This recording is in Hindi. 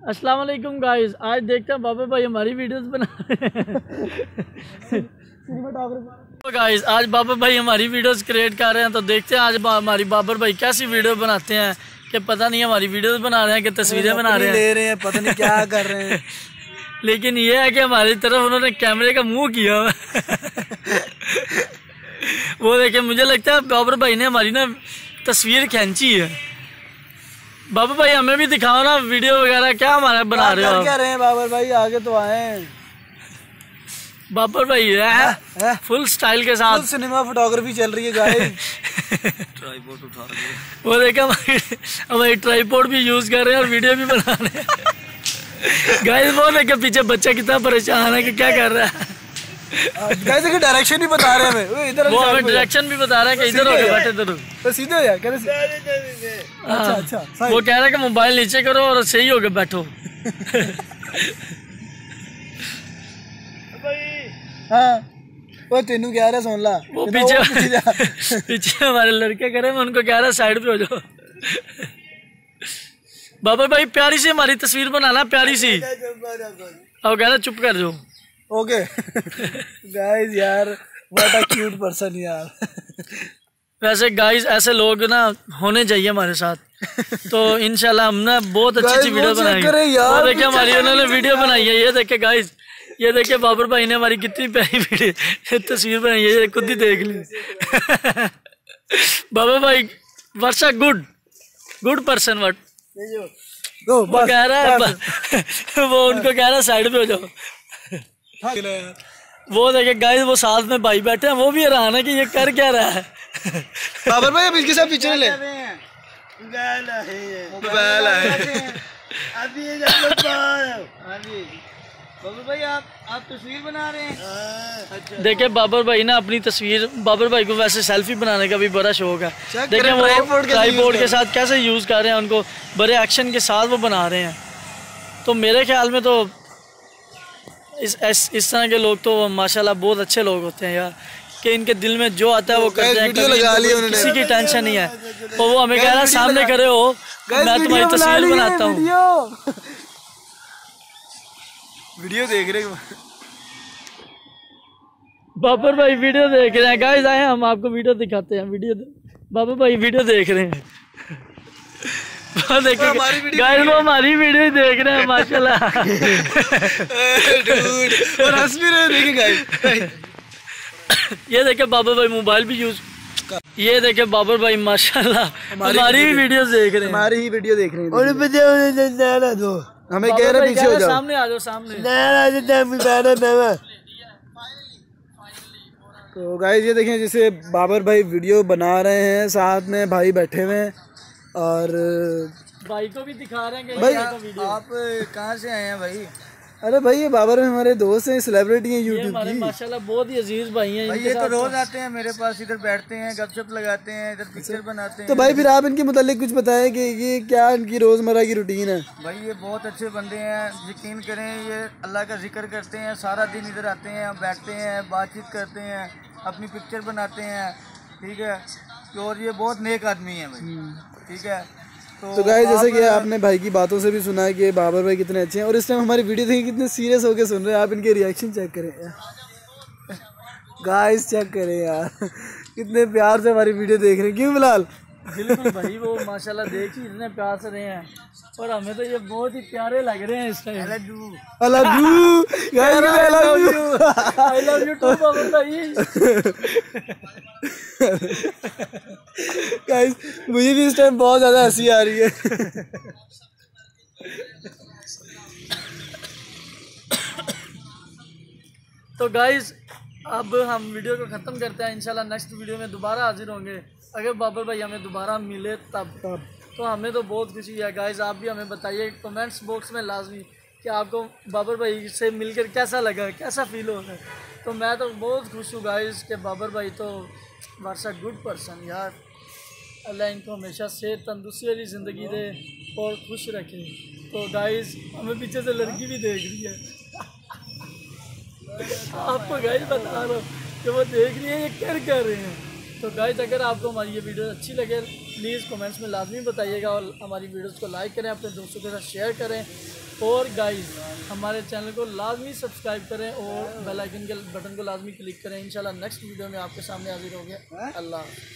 अस्सलाम वालेकुम गाइस, आज देखते हैं बाबर भाई हमारी वीडियोस बना रहे हैं। तो गाइस आज बाबर भाई हमारी वीडियोस क्रिएट कर रहे हैं, तो देखते हैं आज हमारी बाबर भाई कैसी वीडियो बनाते हैं कि पता नहीं हमारी वीडियोस बना रहे हैं कि तस्वीरें बना रहे हैं, ले रहे हैं, पता नहीं क्या कर रहे हैं। लेकिन ये है कि हमारी तरफ उन्होंने कैमरे का मुंह किया हुआ। वो देखिए, मुझे लगता है बाबर भाई ने हमारी ना तस्वीर खींची है। बाबर भाई हमें भी दिखाओ ना वीडियो वगैरह, क्या हमारा बना रहे हो? क्या रहे हैं बाबर भाई, आगे तो आए। बाबर भाई है फुल स्टाइल के साथ सिनेमा फोटोग्राफी चल रही है गाइस। ट्राइपॉड उठा रहे हैं, वो देखा हमारी ट्राइपॉड भी यूज कर रहे हैं और वीडियो भी बना रहे हैं। गाइस वो देखा पीछे बच्चा कितना परेशान है कि क्या कर रहा है। गाइस देखिए डायरेक्शन भी बता रहे हैं हमें, इधर वो हमें डायरेक्शन भी बता रहा है कि इधर होके बैठे इधर तो सीधे हो जा, कैसे? अच्छा वो कह रहा है कि मोबाइल नीचे करो और सही होके बैठो। हाँ वो तेनू कह रहा है, सुन ला वो पीछे हमारे लड़के करे, मैं उनको कह रहा साइड पे हो जाओ। बाबर भाई प्यारी सी हमारी तस्वीर बनाना, प्यारी सी। अब कह रहा चुप कर जाओ। ओके गाइस यार, व्हाट अ क्यूट पर्सन यार। वैसे गाइस ऐसे लोग ना होने चाहिए हमारे साथ, तो इंशाल्लाह हम ना बहुत अच्छी वीडियो बनाएंगे। वो देखिए हमारी उन्होंने वीडियो बनाई है, ये देखे गाइस, ये देखिए बाबर भाई ने हमारी कितनी प्यारी वीडियो तस्वीर बनाई है, ये खुद ही देख ली। बाबर भाई वर्षा गुड पर्सन वट वो कह रहा है, वो उनको कह रहा है साइड पे हो जाओ। वो देखे गाइस, वो साथ में भाई बैठे हैं, वो भी हैरान है कि ये कर क्या रहा है। बाबर भाई अब इसके साथ पिक्चर ले। बाबर भाई आप तस्वीर बना रहे हैं। अच्छा। देखिए बाबर भाई ना अपनी तस्वीर, बाबर भाई को वैसे सेल्फी बनाने का भी बड़ा शौक है। देखिए वो ट्राइपॉड के साथ कैसे यूज कर रहे हैं, उनको बड़े एक्शन के साथ वो बना रहे हैं। तो मेरे ख्याल में तो इस तरह के लोग तो माशाल्लाह बहुत अच्छे लोग होते हैं यार, कि इनके दिल में जो आता है वो करते हैं, किसी की टेंशन नहीं है। और वो हमें कह रहा है सामने खड़े हो, मैं तुम्हारी तस्वीर बनाता हूँ। वीडियो देख रहे हैं बाबर भाई, वीडियो देख रहे हैं गाइस, आए हम आपको वीडियो दिखाते हैं। वीडियो बाबर भाई वीडियो देख रहे हैं, देखिए गाइस वो हमारी वीडियो देख रहे हैं माशाल्लाह। और हंस भी रहे, देखिए गाइस। ये देखिए बाबर भाई मोबाइल भी यूज, ये देखिए बाबर भाई माशाल्लाह हमारी ही वीडियो देख रहे हैं, हमारी ही वीडियो देख रहे हैं। हमें कह रहे पीछे हो जाओ, सामने आ जाओ सामने। तो गाइस ये देखें, जैसे बाबर भाई वीडियो बना रहे हैं, साथ में भाई बैठे हुए हैं और भाई को भी दिखा रहे हैं। भाई आप कहाँ से आए हैं भाई? अरे भाई ये बाबर में हमारे दोस्त हैं, सेलिब्रिटी हैं यूट्यूब की माशाल्लाह, बहुत ही अजीज भाई हैं। भाई ये तो रोज आते हैं मेरे पास, इधर बैठते हैं, गपशप लगाते हैं, इधर पिक्चर बनाते हैं। तो भाई फिर आप इनके मुतालिक कुछ बताएं कि ये क्या इनकी रोजमर्रा की रूटीन है? भाई ये बहुत अच्छे बंदे हैं, यकीन करें, ये अल्लाह का जिक्र करते हैं, सारा दिन इधर आते हैं, बैठते हैं, बातचीत करते हैं, अपनी पिक्चर बनाते हैं, ठीक है। और ये बहुत नेक आदमी है भाई, ठीक है। तो गाइस जैसे कि आपने भाई की बातों से भी सुना है कि बाबर भाई कितने अच्छे हैं, और इस टाइम हमारी वीडियो देखिए कितने सीरियस होकर सुन रहे हैं। आप इनके रिएक्शन चेक करें गाइस, चेक करें यार, कितने प्यार से हमारी वीडियो देख रहे हैं। क्यों बिलाल? बिल्कुल भाई, वो माशाल्लाह देख ही इतने प्यार से रहे हैं, और हमें तो ये बहुत ही प्यारे लग रहे हैं इस time. I love you too Babar भाई। गाइस मुझे भी इस टाइम बहुत ज़्यादा हंसी आ रही है। तो गाइस अब हम वीडियो को ख़त्म करते हैं, इंशाल्लाह नेक्स्ट वीडियो में दोबारा हाजिर होंगे। अगर बाबर भाई हमें दोबारा मिले तब तो हमें तो बहुत खुशी है। गाइस आप भी हमें बताइए कमेंट्स बॉक्स में लाजमी कि आपको बाबर भाई से मिलकर कैसा लगा, कैसा फील हो रहा है। तो मैं तो बहुत खुश हूँ गाइस कि बाबर भाई तो वर्षा गुड पर्सन यार, अल्लाह इनको हमेशा सेहत तंदुरुस्ती वाली ज़िंदगी दे और खुश रखे। तो गाइस हमें पीछे से लड़की भी देख रही है। आपको गाइस बता रहा हूँ कि वो देख रही है ये कर रहे हैं। तो गाइस अगर आपको हमारी ये वीडियो अच्छी लगे प्लीज़ कमेंट्स में लाजमी बताइएगा, और हमारी वीडियोस को लाइक करें, अपने दोस्तों के साथ शेयर करें। और गाइस हमारे चैनल को लाजमी सब्सक्राइब करें और बेल आइकन के बटन को लाजमी क्लिक करें। इंशाल्लाह नेक्स्ट वीडियो में आपके सामने हाजिर होंगे। अल्लाह।